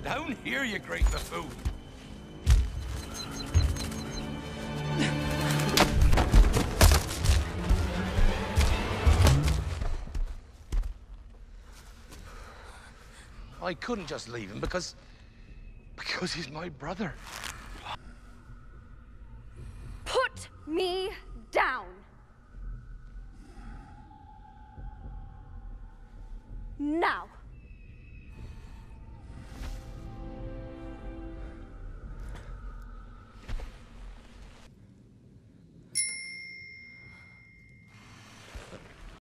Down here, you great buffoon. I couldn't just leave him because he's my brother. Put me down!